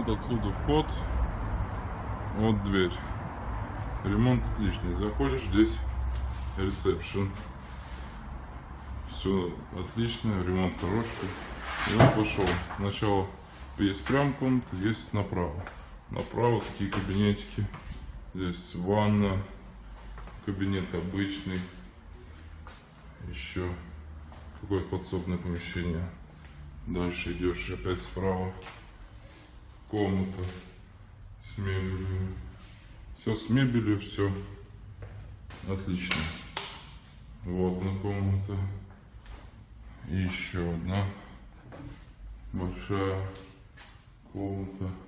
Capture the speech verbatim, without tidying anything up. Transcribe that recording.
Вот отсюда вход. Вот дверь. Ремонт отличный. Заходишь, здесь ресепшн. Все отлично, ремонт хороший. И он пошел. Сначала есть прям комната, есть направо. Направо такие кабинетики. Здесь ванна, кабинет обычный. Еще какое-то подсобное помещение. Дальше идешь опять справа. Комната с мебелью. Все с мебелью, все отлично. Вот одна комната. И еще одна большая комната.